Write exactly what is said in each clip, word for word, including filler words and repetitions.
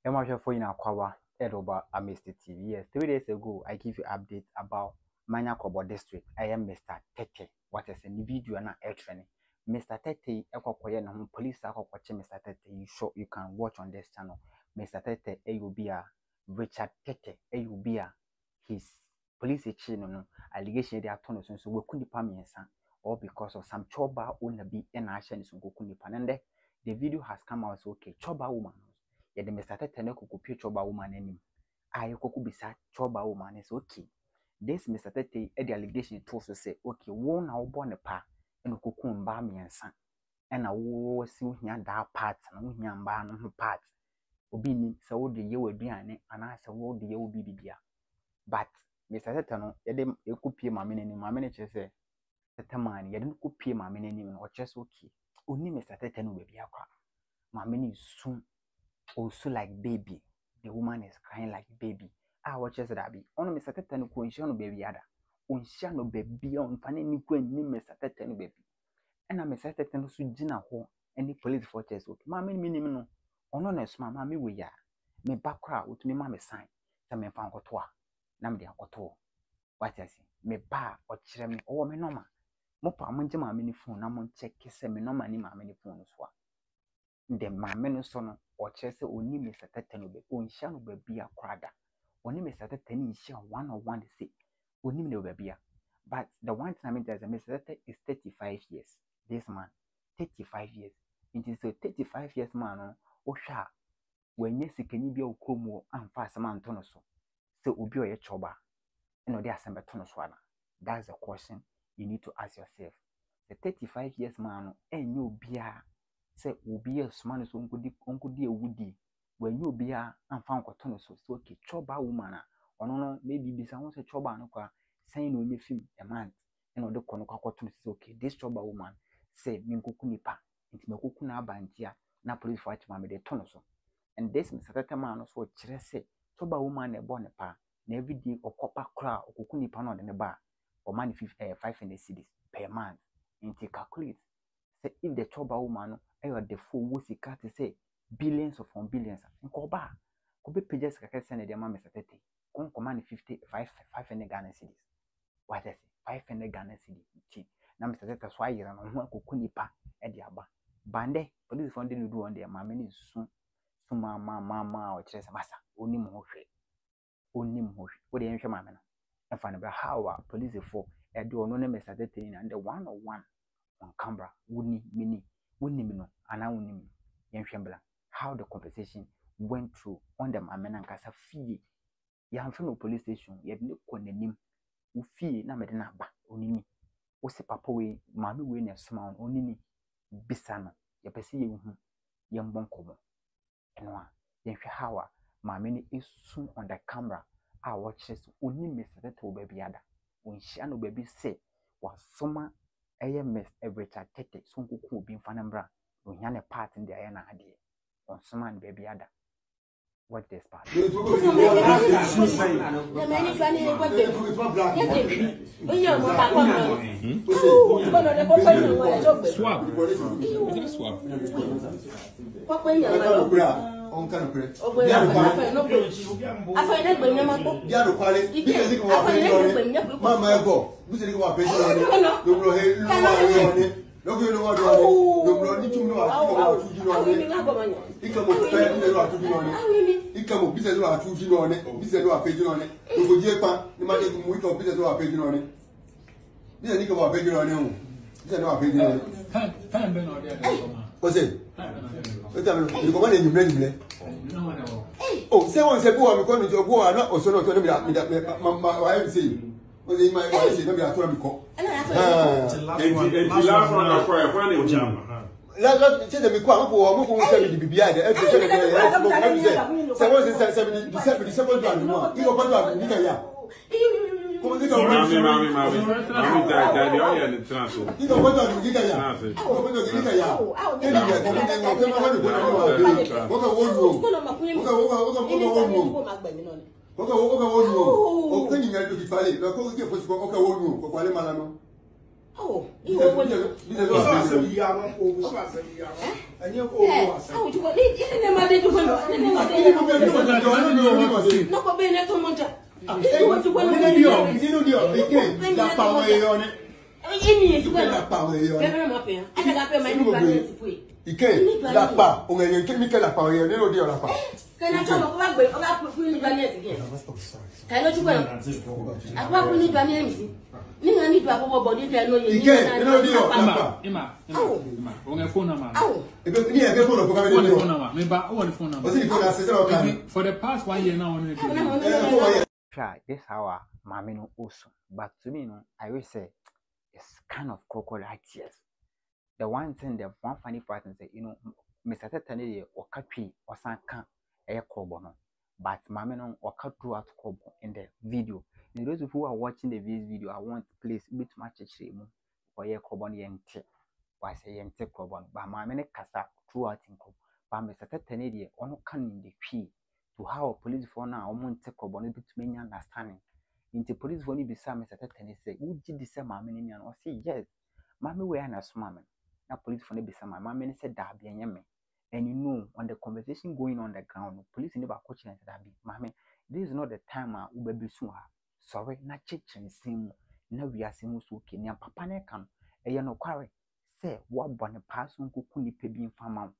for in Akwawa, Edoba, AMISTY T V. Yes, three days ago, I give you update about Manya Krobo district. I am Mister Tete. What is in the video and air training? Mister Tete, Ekokoye no police are watching Mister Tete. You show you can watch on this channel. Mister Tete, A U B A Richard Tete, A U B A his police chief no allegation they are turning so we couldn't pay me or because of some choba on be and action is on Panende. The video has come out so okay, choba woman. Yeah, the Mister Tete no could choba woman any. I could be sad choba woman is okay. This Mister Tete, the allegation to also say, okay, one now born a pa and cocoon bar me and son. And I will see here that part and we can ban on part. Obini, so the year will be an and I said, what the year will be beer. But Mister Tete no, you could pay my mini, my manager say, Tete man, you didn't could pay my mini or just okay. Only Mister Tete no baby. My mini is soon also like baby. The woman is crying like baby. I watch as that be. Only Mister Tete no coincidence baby ada. Unsha no baby on fanny ni kwen ni Mister Tete no baby. And I Mister Tete no su jina ho any police fortress okay. Mammy minimum no. Ono no smart mammy we ya. Me background with me mammy sign. Some me fan kotoa. Nam de akoto. What I say? Me ba or chire me or me normal. Mopa munje mammy ni phone na mon check se me normal ni mammy ni phone so. The mammy no sono or chese oni Mister Tete no be. Unsha no baby a crada. Only Mister Tete ni share one or one say. Only no baby. But the one thing I mean is Mister Tete is thirty-five years. This man, thirty-five years. It is a thirty-five years man. Oh, sha. When yes, can you be a Krobo and fast a man tonoso? So, ubi a choba. And no, they are some tonoswana. That's the question you need to ask yourself. The thirty-five years man, and you be a say, ubi a small so good, uncle dear woody. When you be a and found tonoso, so okay, choba woman. Or no, maybe be someone say choba no qua, saying no, you film a man. And other conocoton is okay. This choba woman say, Minkukunipa, it's Mokuna bantia. Na police fight mammy de tonoso. And this Mister Tete man also chese choba woman a bonne pa na every day or copper crowd or kukuni pan on the bar or money five hundred cities per month. And take calculate. Say if the choba woman ayo the full wussy cat say billions of on billions and go bar could be pages can send the mammy Mister Tete. Con command fifty five five hundred Ghana cities. What I say five hundred Ghana cities. Now Mister Tete why you run on kukuni pa at the aba. Bande, police funding do on their mammy soon. So, mamma, mamma, or chess massa, only more shade. Only more shade. What the ancient mamma? And find about how police for a do no name Mister Tete and the one or one on Canberra, wouldn't mini, wouldn't me know, and I wouldn't me. Ancient how the conversation went through on the mamma and Casa fee. Young from police station, yet look on the name who fee, no matter not back, only me. What's the papa way, mammy win a smile, only me. Bisano, ya pesi you young bonkomo. And one, then how my many is soon on the camera. I watches only Mister Tete baby ada. When Shano baby say, was summer A M S every Tete, soon could be fanambra. When yana part in the ayana idea. On summer baby ada. What this part? Swap. Swap. What way you on country? Oh, I find that when you're Yaro quality, because you are Mamma go. Who's it about patient? You will hate no no you know what you need to know about two you He come up to be on it. He come up business about two you on it, business about paging on it. You go Japan, you might take a week of business about paging on it. This is about paging on you. This is about paging on it. Time been on there. What's it? You go on and you bring me. Oh, someone said, "Go, I'm going to go. I'm not also not going to be that. My wife say, "Was in my wife say, no, I'm going to go." The last one, I cry. When you jam. Let me tell you, I'm going to say the B B I. The episode. Someone said, "Seventy, December, December, January." You go back to Nigeria. Mommy, mommy, mommy, mommy. Mommy, daddy, all you in the transport. You go back to Nigeria. You go back to Nigeria. Anyway, come on, come on, come on. What a one room. What a what a what a one room. What a what a one room. Oh, can you get to the valley? The call get for okay one room. For Kuala Malano. Oh, you know what you This is what I yam over so as a yam. And you over. Oh, you got it in the mother to go. No, but being a tomato. What you want to do? You know, the power on it. You can't power on it. I got my new Ike la pa o ngenye ke mi ke la pa o ye ni lo di o la pa ke na cho mo ko ba gbe o ba fu ni gani e again ka lo chu ko a ba fu ni gani e mi ni ngani do abobo body te no ye Ike ni lo di o la pa ima ima o nge phone number e be ni e be phone ko ka be ni phone number me ba o won phone number o si ko na se se o kan for the past one year now on it try this hour mama no also but to me no I will say it's kind of crocodile tears. The one thing, the one funny part is that, you know, Mister Tetani or Kapi or Sanka air Krobo, but Mamma or cut throughout Krobo in the video. And those who are watching the video, I want please bit much shame or air Krobon and tea. Why say and take Krobon, but Mamma Cassa throughout in Krobo. But Mister Tetani or no can the key to how a police for now won't take Krobon bit many understanding. Into police when you be some Mister Tetani say, would you decide Mamma or say yes? Mammy, we are not swimming. Na police for be some my man said that be me. And you know, on the conversation going on the ground, police never coaching that be mammy. This is not the time I will be soon. Sorry, not chicken sim. No, we are seeing so keen. And papa ne come. A no quarry. Say, what bonnet pass on cookuni pebby farm.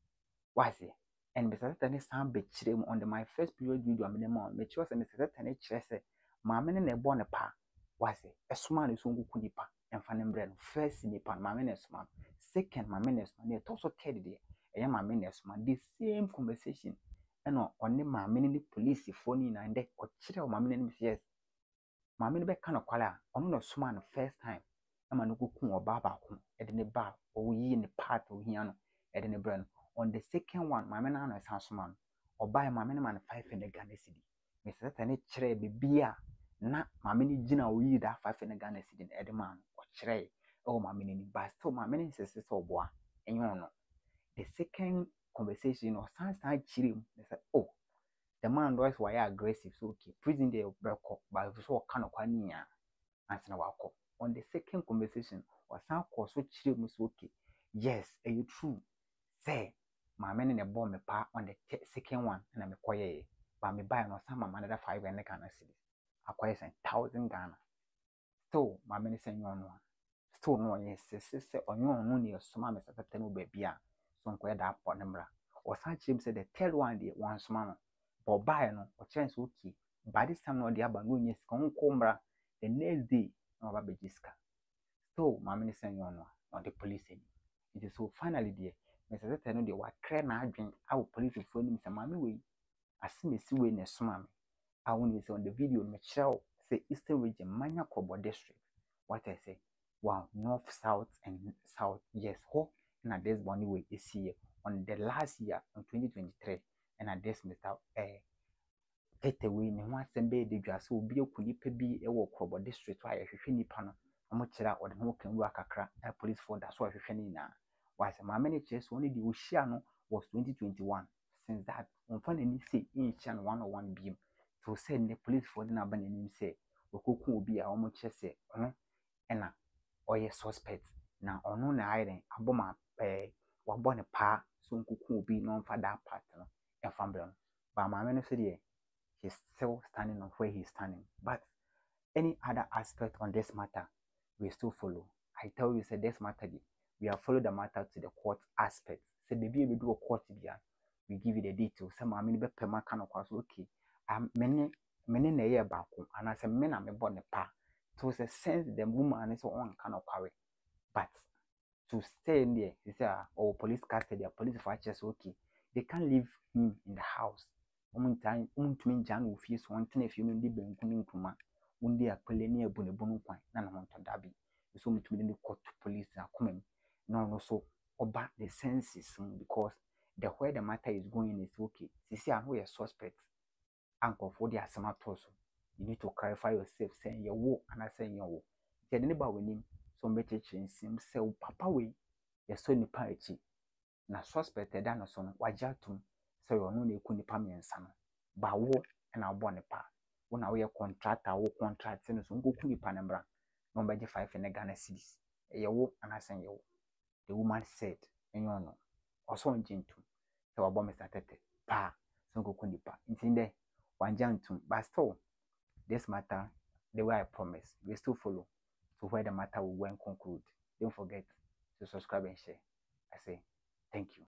Why say? And Mister Tani sound be chim on the my first period video. I mean, mom, make sure Mister Tani chess. Mamma and a bonnet pa. Why say? A smile is on kunipa. And fanning bread first in the pan, my minutes man. Second, my minutes man, also teddy day. And my minutes man, the same conversation. And only my mini police phone in and deck or chill my minutes, yes. My mini back kind of color, on no sman first time. I'm a no cook or baba at the bar or ye in the part of Hiano at the brand. On the second one, my man is houseman or buy my minimum five in the Ghana city. Mister Tani Chere be beer. Na mamini jina we da five in the Ghana city in Edman or Chere. Oh, my mini, but still my mini says so boy. And you know, the second conversation or some side chilling, they said, oh, the man was why aggressive, so okay, prison day of Berko, but so kind of one year. Answer our on the second conversation or some course so chill, Miss okay. Yes, are you true? Say, my man in a bomb a part on the second one, and I'm a quiet, but me buy no some another five in the Ghana city. Acquires a thousand Ghana. So, my man is saying, no one. So, no, yes, sister, or no, no, near some Mister Tenu baby, some queer that for number. Or such him said the third one, the one small, or buy no, or chance okay. By this time, no, the other no, yes, come combra, the next day, no, baby jiska. So, my man is saying, no, or the police. It is so finally, dear, Mister Tenu, they were crying, I drink, our police will phone him some mammy way. I see me see when a swam. I want to say on the video, Michelle say Eastern region, Manya Krobo district. What I say, wow, north, south, and south, yes, ho, and at this one way is here on the last year, on twenty twenty-three, and at this Mister Eh, take away, and once and be the grass will be a kunipe be a walk Krobo district, why if you need panel, how much or the more can work a crack, a police for that's why if you now. Why, my managers only the Oceano was twenty twenty-one. Since that, on finding say in Chan one oh one beam. To send the police for the Nabanin say, Okuku will be a almost say, oh, and a or a suspect. Now, on no island, a bomber pay, one bonnet pa, soon Kuku will be known for that partner, and Fambron. But my minister, he's still standing on where he's standing. But any other aspect on this matter, we still follow. I tell you, say this matter, we have followed the matter to the court aspect. Say, baby, we do a court here. We give you the details. Some I mean, be my kind of course, okay. Um, many, many na year back, and as a man, I'm a born a pa. To a sense, the woman is on kind of carry. But to stay in there, is a or police custody, a police watchers, okay. They can't leave him in the house. Woman time, um, to me, Jan will feel one thing if you mean the Ben Kunuma. One day a colony a bonabonu point, none amount of Dabby. So much to the court police are coming. No, no, so about the senses because the where the matter is going is okay. You see, I know a suspect. Uncle for the asamatos. You need to clarify yourself, saying your wo and I saying your wo. Tell anybody with him, so make a change him, say, Papa, way, your son, the parity. Na suspected Danason, Wajatum, so you're no Kunipami and son. But wo and our bonipa. When I wear contract, I will contract, and so go Kunipanambra, no by five in the Ghana cities. Eyewo anasen yewo. The woman said, "Enyo no, also on jintum." So our bomb Mister Tete, pa, so go kunipa. It's in there, one jantum, but still, this matter, the way I promised, we still follow to where the matter will go and conclude. Don't forget to subscribe and share. I say, thank you.